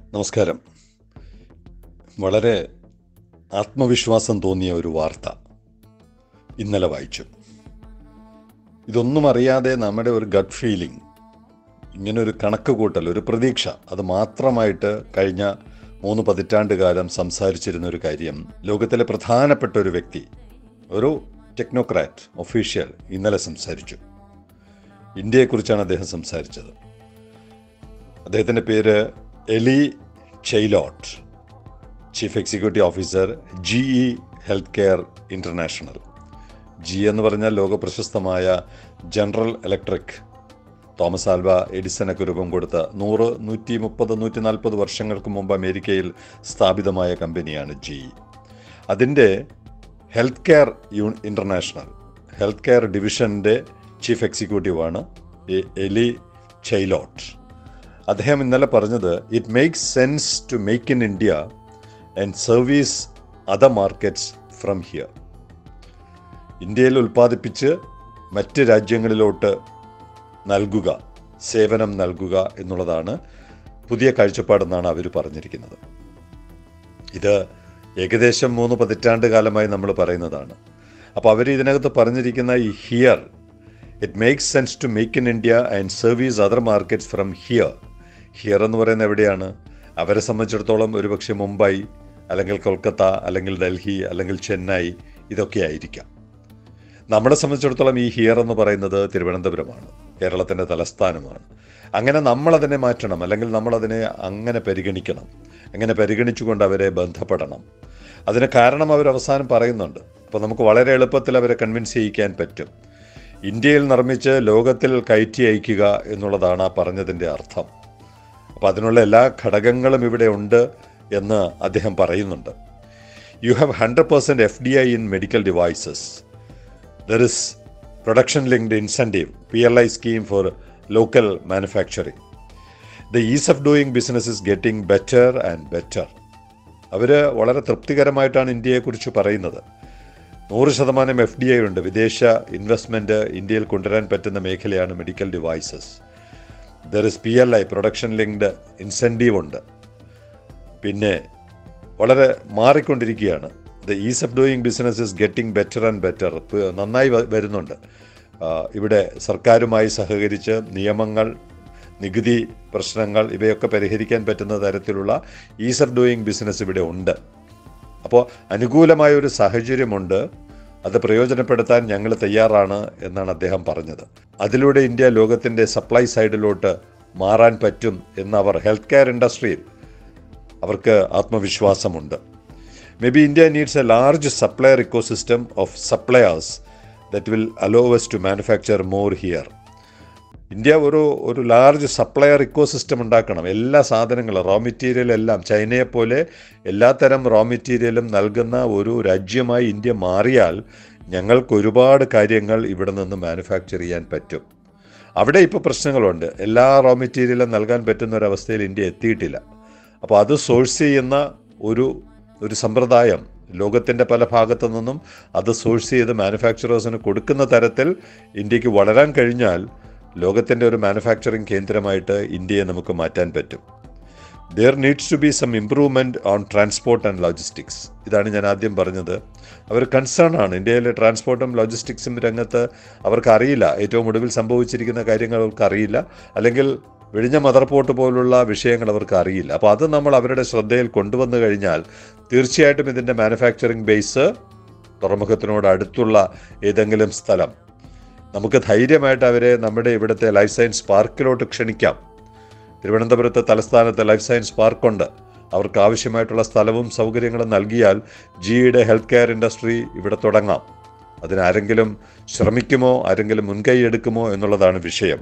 നമസ്കാരം. വളരെ ആത്മവിശ്വാസം തോന്നിയ ഒരു വാർത്ത ഇന്നലെ വായിച്ചു. ഇതൊന്നും അറിയാതെ നമ്മുടെ ഒരു ഗട്ട് ഫീലിംഗ്, ഇങ്ങനെ ഒരു കണക്ക് കൂട്ടൽ, ഒരു പ്രതീക്ഷ, അത് മാത്രമായിട്ട് കഴിഞ്ഞ 3 പതിറ്റാണ്ട് കാലം സംസാരിച്ചിരുന്ന ഒരു കാര്യം, ലോകത്തിലെ പ്രധാനപ്പെട്ട ഒരു വ്യക്തി, ഒരു ടെക്നോക്രാറ്റ് ഒഫീഷ്യൽ ഇന്നലെ സംസാരിച്ചു. ഇന്ത്യയെക്കുറിച്ചാണ് അദ്ദേഹം സംസാരിച്ചത്. അദ്ദേഹത്തിൻ്റെ പേര് എലി ചെയ്ലോട്ട്, chief executive officer, GE health care international. GE എന്ന് പറഞ്ഞാൽ ലോകപ്രശസ്തമായ ജനറൽ ഇലക്ട്രിക്, തോമസ് ആൽവ എഡിസനൊക്കെ രൂപം കൊടുത്ത 100, 130, 140 വർഷങ്ങൾക്ക് മുമ്പ് അമേരിക്കയിൽ സ്ഥാപിതമായ കമ്പനിയാണ് GE. അതിൻ്റെ health care international health care ഡിവിഷൻ്റെ ചീഫ് എക്സിക്യൂട്ടീവാണ് എലി ചെയ്ലോട്ട്. അദ്ദേഹം ഇന്നലെ പറഞ്ഞത്, it makes sense to make in India and service other markets from here. ഇന്ത്യയിൽ ഉൽപ്പാദിപ്പിച്ച് മറ്റ് രാജ്യങ്ങളിലോട്ട് നൽകുക, സേവനം നൽകുക എന്നുള്ളതാണ് പുതിയ കാഴ്ചപ്പാടെന്നാണ് അവർ പറഞ്ഞിരിക്കുന്നത്. ഇത് ഏകദേശം 3 പതിറ്റാണ്ട് കാലമായി നമ്മൾ പറയുന്നതാണ്. അപ്പോൾ അവർ ഇതിനകത്ത് പറഞ്ഞിരിക്കുന്ന ഈ here, it makes sense to make in India and service other markets from here. Here എന്ന് പറയുന്നത് എവിടെയാണ്? അവരെ സംബന്ധിച്ചിടത്തോളം ഒരുപക്ഷെ മുംബൈ, അല്ലെങ്കിൽ കൊൽക്കത്ത, അല്ലെങ്കിൽ ഡൽഹി, അല്ലെങ്കിൽ ചെന്നൈ, ഇതൊക്കെ ആയിരിക്കാം. നമ്മളെ സംബന്ധിച്ചിടത്തോളം ഈ ഹിയർ എന്ന് പറയുന്നത് തിരുവനന്തപുരമാണ്, കേരളത്തിൻ്റെ തലസ്ഥാനമാണ്. അങ്ങനെ നമ്മളതിനെ മാറ്റണം, അല്ലെങ്കിൽ നമ്മളതിനെ അങ്ങനെ പരിഗണിക്കണം. അങ്ങനെ പരിഗണിച്ചുകൊണ്ട് അവരെ ബന്ധപ്പെടണം. അതിന് കാരണം അവർ അവസാനം പറയുന്നുണ്ട്. അപ്പോൾ നമുക്ക് വളരെ എളുപ്പത്തിൽ അവരെ കൺവിൻസ് ചെയ്യിക്കാൻ പറ്റും. ഇന്ത്യയിൽ നിർമ്മിച്ച് ലോകത്തിൽ കയറ്റി അയക്കുക എന്നുള്ളതാണ് ആ പറഞ്ഞതിൻ്റെ അർത്ഥം. അപ്പോൾ അതിനുള്ള എല്ലാ ഘടകങ്ങളും ഇവിടെ ഉണ്ട് എന്ന് അദ്ദേഹം പറയുന്നുണ്ട്. You have 100% FDI in medical devices. There is production linked incentive, PLI scheme for local manufacturing. The ease of doing business is getting better and better. അവർ വളരെ തൃപ്തികരമായിട്ടാണ് ഇന്ത്യയെക്കുറിച്ച് പറയുന്നത്. 100% FDI ഉണ്ട്. വിദേശ ഇൻവെസ്റ്റ്മെൻറ്റ് ഇന്ത്യയിൽ കൊണ്ടുവരാൻ പറ്റുന്ന മേഖലയാണ് medical devices. There is PLI, production linked incentive ഉണ്ട്. പിന്നെ വളരെ മാറിക്കൊണ്ടിരിക്കുകയാണ്. The ease of doing business is getting better and better. നന്നായി വരുന്നുണ്ട്. ഇവിടെ സർക്കാരുമായി സഹകരിച്ച് നിയമങ്ങൾ, നികുതി പ്രശ്നങ്ങൾ, ഇവയൊക്കെ പരിഹരിക്കാൻ പറ്റുന്ന തരത്തിലുള്ള ഈസ് ഓഫ് ഡൂയിങ് ബിസിനസ് ഇവിടെ ഉണ്ട്. അപ്പോൾ അനുകൂലമായ ഒരു സാഹചര്യമുണ്ട്. അത് പ്രയോജനപ്പെടുത്താൻ ഞങ്ങൾ തയ്യാറാണ് എന്നാണ് അദ്ദേഹം പറഞ്ഞത്. അതിലൂടെ ഇന്ത്യ ലോകത്തിൻ്റെ സപ്ലൈ സൈഡിലോട്ട് മാറാൻ പറ്റും എന്നവർ ഹെൽത്ത് കെയർ ഇൻഡസ്ട്രിയിൽ അവർക്ക് ആത്മവിശ്വാസമുണ്ട്. Maybe India needs a large supplier ecosystem of suppliers that will allow us to manufacture more here. India ഒരു ലാർജ് സപ്ലയർ ഇക്കോസിസ്റ്റം ഉണ്ടാക്കണം. എല്ലാ സാധനങ്ങളും, റോ മെറ്റീരിയൽ എല്ലാം ചൈനയെപ്പോലെ എല്ലാത്തരം റോ മെറ്റീരിയലും നൽകുന്ന ഒരു രാജ്യമായി ഇന്ത്യ മാറിയാൽ ഞങ്ങൾക്ക് ഒരുപാട് കാര്യങ്ങൾ ഇവിടെ നിന്ന് മാനുഫാക്ചർ ചെയ്യാൻ പറ്റും. അവിടെ ഇപ്പോൾ പ്രശ്നങ്ങളുണ്ട്. എല്ലാ റോ മെറ്റീരിയലും നൽകാൻ പറ്റുന്ന ഒരവസ്ഥയിൽ ഇന്ത്യ എത്തിയിട്ടില്ല. അപ്പോൾ അത് സോഴ്സ് ചെയ്യുന്ന ഒരു സമ്പ്രദായം ലോകത്തിൻ്റെ പല ഭാഗത്തു നിന്നും അത് സോഴ്സ് ചെയ്ത് മാനുഫാക്ചറേഴ്സിന് കൊടുക്കുന്ന തരത്തിൽ ഇന്ത്യക്ക് വളരാൻ കഴിഞ്ഞാൽ ലോകത്തിൻ്റെ ഒരു മാനുഫാക്ചറിങ് കേന്ദ്രമായിട്ട് ഇന്ത്യയെ നമുക്ക് മാറ്റാൻ പറ്റും. There needs to be some improvement on transport and logistics. ഇതാണ് ഞാൻ ആദ്യം പറഞ്ഞത്. അവർ കൺസേൺ ആണ്. ഇന്ത്യയിലെ ട്രാൻസ്പോർട്ടും ലോജിസ്റ്റിക്സും രംഗത്ത് അവർക്കറിയില്ല. ഏറ്റവും ഒടുവിൽ സംഭവിച്ചിരിക്കുന്ന കാര്യങ്ങൾ അവർക്കറിയില്ല, അല്ലെങ്കിൽ വെടിഞ്ഞ മദർ പോർട്ട് പോലുള്ള വിഷയങ്ങൾ അവർക്ക് അറിയില്ല. അപ്പോൾ അത് നമ്മൾ അവരുടെ ശ്രദ്ധയിൽ കൊണ്ടുവന്നു കഴിഞ്ഞാൽ തീർച്ചയായിട്ടും ഇതിൻ്റെ മാനുഫാക്ചറിങ് ബേസ് തുറമുഖത്തിനോട് അടുത്തുള്ള ഏതെങ്കിലും സ്ഥലം, നമുക്ക് ധൈര്യമായിട്ട് അവരെ നമ്മുടെ ഇവിടുത്തെ ലൈഫ് സയൻസ് പാർക്കിലോട്ട് ക്ഷണിക്കാം. തിരുവനന്തപുരത്തെ തലസ്ഥാനത്ത് ലൈഫ് സയൻസ് പാർക്കുണ്ട്. അവർക്ക് ആവശ്യമായിട്ടുള്ള സ്ഥലവും സൗകര്യങ്ങളും നൽകിയാൽ GEയുടെ ഹെൽത്ത് കെയർ ഇൻഡസ്ട്രി ഇവിടെ തുടങ്ങാം. അതിനാരെങ്കിലും ശ്രമിക്കുമോ, ആരെങ്കിലും മുൻകൈ എടുക്കുമോ എന്നുള്ളതാണ് വിഷയം.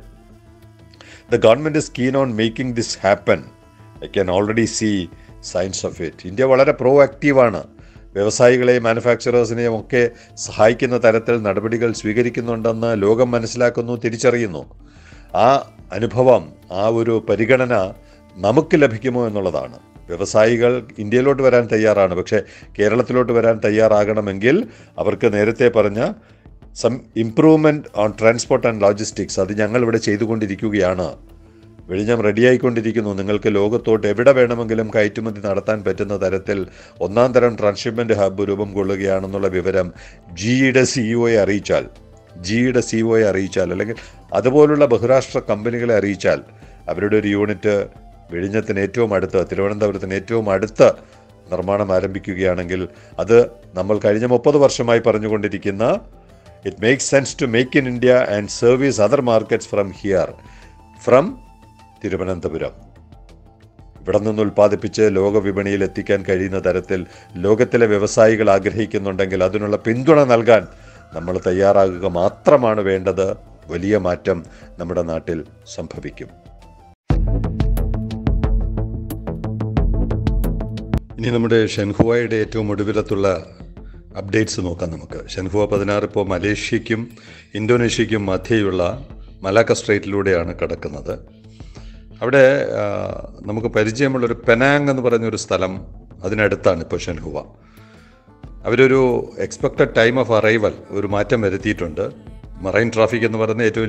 The government is keen on making this happen. I can already see signs of it. India വളരെ പ്രോആക്റ്റീവാണ്. വ്യവസായികളെയും മാനുഫാക്ചറേഴ്സിനെയും ഒക്കെ സഹായിക്കുന്ന തരത്തിൽ നടപടികൾ സ്വീകരിക്കുന്നുണ്ടെന്ന് ലോകം മനസ്സിലാക്കുന്നു, തിരിച്ചറിയുന്നു. ആ അനുഭവം, ആ ഒരു പരിഗണന നമുക്ക് ലഭിക്കുമോ എന്നുള്ളതാണ്. വ്യവസായികൾ ഇന്ത്യയിലോട്ട് വരാൻ തയ്യാറാണ്. പക്ഷേ കേരളത്തിലോട്ട് വരാൻ തയ്യാറാകണമെങ്കിൽ അവർക്ക് നേരത്തെ പറഞ്ഞ some improvement on transport and logistics അത് ഞങ്ങളിവിടെ ചെയ്തുകൊണ്ടിരിക്കുകയാണ്. വിഴിഞ്ഞം റെഡിയായിക്കൊണ്ടിരിക്കുന്നു. നിങ്ങൾക്ക് ലോകത്തോട്ട് എവിടെ വേണമെങ്കിലും കയറ്റുമതി നടത്താൻ പറ്റുന്ന തരത്തിൽ ഒന്നാം തരം ട്രാൻസ്ഷിപ്മെൻറ്റ് ഹബ്ബ് രൂപം കൊള്ളുകയാണെന്നുള്ള വിവരം ജിയുടെ സിഇഒയെ അറിയിച്ചാൽ അല്ലെങ്കിൽ അതുപോലുള്ള ബഹുരാഷ്ട്ര കമ്പനികളെ അറിയിച്ചാൽ അവരുടെ ഒരു യൂണിറ്റ് വിഴിഞ്ഞത്തിന് ഏറ്റവും അടുത്ത്, തിരുവനന്തപുരത്തിന് ഏറ്റവും അടുത്ത് നിർമ്മാണം ആരംഭിക്കുകയാണെങ്കിൽ അത് നമ്മൾ കഴിഞ്ഞ 30 വർഷമായി പറഞ്ഞുകൊണ്ടിരിക്കുന്ന it makes sense to make in India and service other markets from Thiruvananthapuram. ഇവിടെ നിന്ന് ഉൽപ്പാദിപ്പിച്ച് ലോക വിപണിയിൽ എത്തിക്കാൻ കഴിയുന്ന തരത്തിൽ ലോകത്തിലെ വ്യവസായികൾ ആഗ്രഹിക്കുന്നുണ്ടെങ്കിൽ അതിനുള്ള പിന്തുണ നൽകാൻ നമ്മൾ തയ്യാറാകുക മാത്രമാണ് വേണ്ടത്. വലിയ മാറ്റം നമ്മുടെ നാട്ടിൽ സംഭവിക്കും. ഇനി നമ്മുടെ ഷെൻഹുവയുടെ ഏറ്റവും ഒടുവിലത്തുള്ള അപ്ഡേറ്റ്സ് നോക്കാം നമുക്ക്. ഷെൻഹുവ 16 ഇപ്പോൾ മലേഷ്യയ്ക്കും ഇന്തോനേഷ്യയ്ക്കും മധ്യയുള്ള മലാക്ക സ്ട്രേറ്റിലൂടെയാണ് കിടക്കുന്നത്. അവിടെ നമുക്ക് പരിചയമുള്ളൊരു പെനാങ് എന്ന് പറയുന്നൊരു സ്ഥലം അതിനടുത്താണ് ഇപ്പോൾ ഷെൻഹുവ. അവരൊരു എക്സ്പെക്റ്റഡ് ടൈം ഓഫ് അറൈവൽ ഒരു മാറ്റം വരുത്തിയിട്ടുണ്ട്. മറൈൻ ട്രാഫിക് എന്ന് പറയുന്ന ഏറ്റവും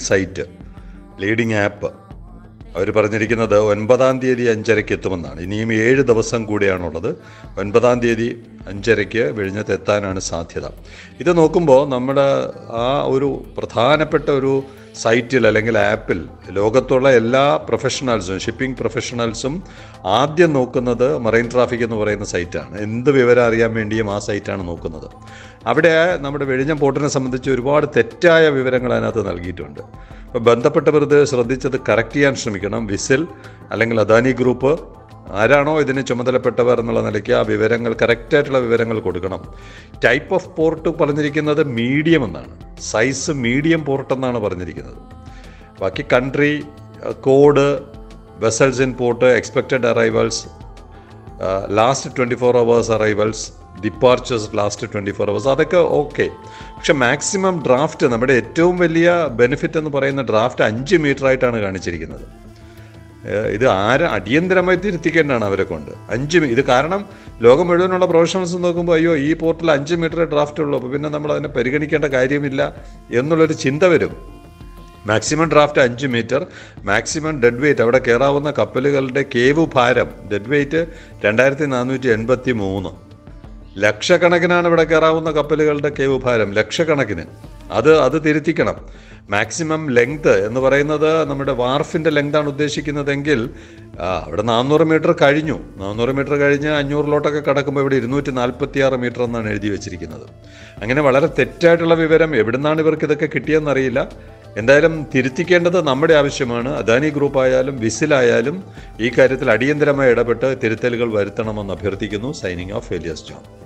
ലീഡിംഗ് ആപ്പ് അവർ പറഞ്ഞിരിക്കുന്നത് 9-ാം തീയതി 5:30 എത്തുമെന്നാണ്. ഇനിയും 7 ദിവസം കൂടിയാണുള്ളത്. 9-ാം തീയതി 5:30 വിഴിഞ്ഞത്ത് എത്താനാണ് സാധ്യത. ഇത് നോക്കുമ്പോൾ നമ്മുടെ ആ ഒരു പ്രധാനപ്പെട്ട ഒരു സൈറ്റിൽ അല്ലെങ്കിൽ ആപ്പിൽ ലോകത്തുള്ള എല്ലാ ഷിപ്പിംഗ് പ്രൊഫഷണൽസും ആദ്യം നോക്കുന്നത് മറൈൻ ട്രാഫിക് എന്ന് പറയുന്ന സൈറ്റാണ്. എന്ത് വിവരം അറിയാൻ വേണ്ടിയും ആ സൈറ്റാണ് നോക്കുന്നത്. അവിടെ നമ്മുടെ വിഴിഞ്ഞം പോർട്ടിനെ സംബന്ധിച്ച് ഒരുപാട് തെറ്റായ വിവരങ്ങൾ അതിനകത്ത് നൽകിയിട്ടുണ്ട്. അപ്പോൾ ബന്ധപ്പെട്ടവർ ഇത് ശ്രദ്ധിച്ചത് കറക്റ്റ് ചെയ്യാൻ ശ്രമിക്കണം. വിസിൽ അല്ലെങ്കിൽ അദാനി ഗ്രൂപ്പ് ആരാണോ ഇതിന് ചുമതലപ്പെട്ടവർ എന്നുള്ള നിലയ്ക്ക് ആ വിവരങ്ങൾ കറക്റ്റായിട്ടുള്ള വിവരങ്ങൾ കൊടുക്കണം. ടൈപ്പ് ഓഫ് പോർട്ട് പറഞ്ഞിരിക്കുന്നത് മീഡിയം എന്നാണ്, സൈസ് മീഡിയം പോർട്ട് എന്നാണ് പറഞ്ഞിരിക്കുന്നത്. ബാക്കി country, code, vessels in port, expected arrivals, last 24 hours arrivals, departures last 24 hours, അതൊക്കെ ഓക്കെ. പക്ഷെ മാക്സിമം ഡ്രാഫ്റ്റ്, നമ്മുടെ ഏറ്റവും വലിയ ബെനിഫിറ്റ് എന്ന് പറയുന്ന ഡ്രാഫ്റ്റ് 5 മീറ്റർ ആയിട്ടാണ് കാണിച്ചിരിക്കുന്നത്. ഇത് അടിയന്തരമായി തിരുത്തിക്കേണ്ടതാണ് അവരെ കൊണ്ട്. ഇത് കാരണം ലോകം മുഴുവനുള്ള പ്രൊഫഷണൽസ് നോക്കുമ്പോൾ അയ്യോ ഈ പോർട്ടിൽ 5 മീറ്റർ ഡ്രാഫ്റ്റ് ഉള്ളൂ, അപ്പോൾ പിന്നെ നമ്മൾ അതിനെ പരിഗണിക്കേണ്ട കാര്യമില്ല എന്നുള്ളൊരു ചിന്ത വരും. Maximum draft 5 metre, maximum dead weight, അവിടെ കയറാവുന്ന കപ്പലുകളുടെ കേവ് ഭാരം ഡെഡ് വെയ്റ്റ് 2483. ലക്ഷക്കണക്കിനാണ് ഇവിടെ കയറാവുന്ന കപ്പലുകളുടെ കേവ് ഭാരം, ലക്ഷക്കണക്കിന്. അത് തിരുത്തിക്കണം. മാക്സിമം ലെങ്ത് എന്ന് പറയുന്നത് നമ്മുടെ വാർഫിൻ്റെ ലെങ്താണ് ഉദ്ദേശിക്കുന്നതെങ്കിൽ അവിടെ 400 മീറ്റർ കഴിഞ്ഞു. 400 മീറ്റർ കഴിഞ്ഞ് 500-ലോട്ടൊക്കെ കടക്കുമ്പോൾ ഇവിടെ 246 മീറ്റർ എന്നാണ് എഴുതി വെച്ചിരിക്കുന്നത്. അങ്ങനെ വളരെ തെറ്റായിട്ടുള്ള വിവരം എവിടുന്നാണ് ഇവർക്ക് ഇതൊക്കെ കിട്ടിയെന്നറിയില്ല. എന്തായാലും തിരുത്തിക്കേണ്ടത് നമ്മുടെ ആവശ്യമാണ്. അദാനി ഗ്രൂപ്പ് ആയാലും വിസിലായാലും ഈ കാര്യത്തിൽ അടിയന്തരമായി ഇടപെട്ട് തിരുത്തലുകൾ വരുത്തണമെന്ന് അഭ്യർത്ഥിക്കുന്നു. Signing off, Elias John.